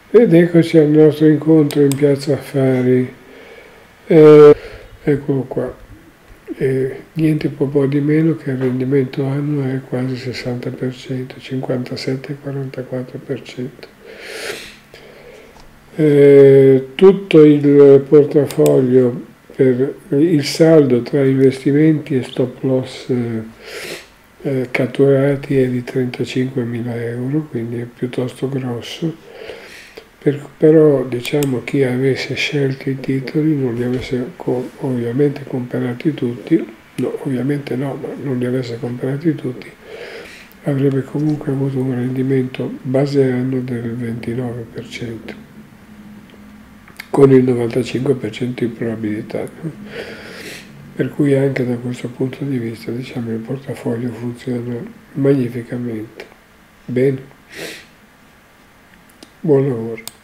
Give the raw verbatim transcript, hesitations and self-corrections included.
Ed eccoci al nostro incontro in Piazza Affari. Eh, eccolo qua. E niente po' di meno che il rendimento annuo è quasi sessanta per cento, cinquantasette virgola quarantaquattro per cento. Eh, tutto il portafoglio per il saldo tra investimenti e stop loss eh, eh, catturati è di trentacinquemila euro, quindi è piuttosto grosso. Per, però diciamo chi avesse scelto i titoli, non li avesse co ovviamente comprati tutti, no, ovviamente no, ma non li avesse comprati tutti, avrebbe comunque avuto un rendimento base anno del ventinove per cento, con il novantacinque per cento di probabilità. Per cui anche da questo punto di vista, diciamo, il portafoglio funziona magnificamente. Bene. Buon lavoro.